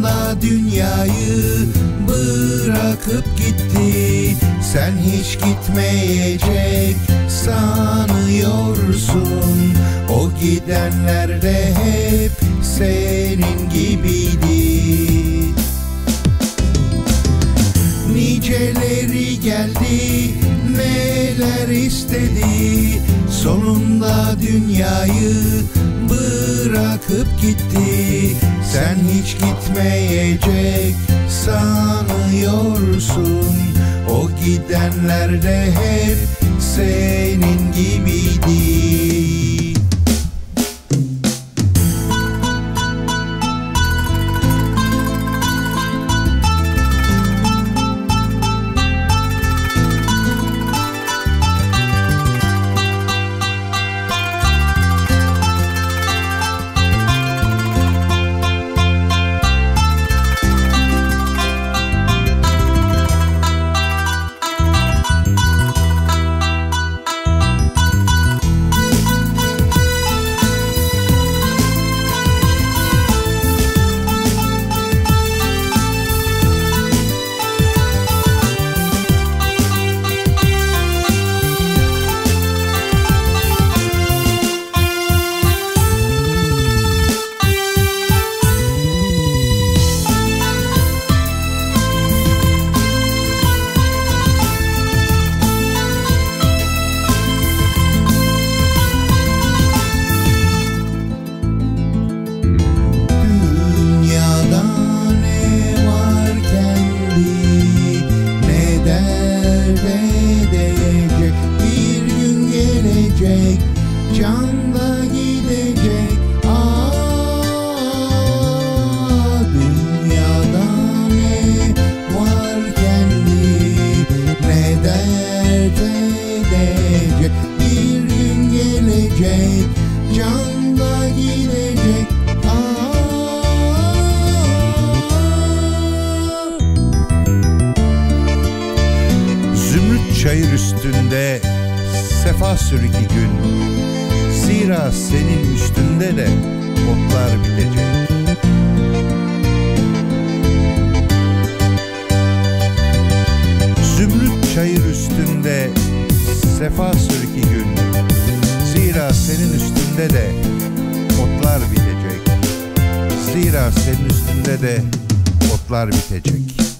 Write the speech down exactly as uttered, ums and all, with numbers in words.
Sonunda dünyayı bırakıp gitti. Sen hiç gitmeyecek sanıyorsun. O gidenler de hep senin gibiydi. Niceleri geldi, neler istedi. Sonunda dünyayı bırakıp gitti. Sen hiç gitmeyecek sanıyorsun. O gidenler de hep senin gibiydi. Can da gidecek, aa, dünyada ne var kendi, ne dert edecek. Bir gün gelecek, can da gidecek, aa. Zümrüt çayır üstünde sefa sür iki gün. Zira senin üstünde de otlar bitecek. Zümrüt çayır üstünde sefa sür iki gün. Zira senin üstünde de otlar bitecek. Zira senin üstünde de otlar bitecek.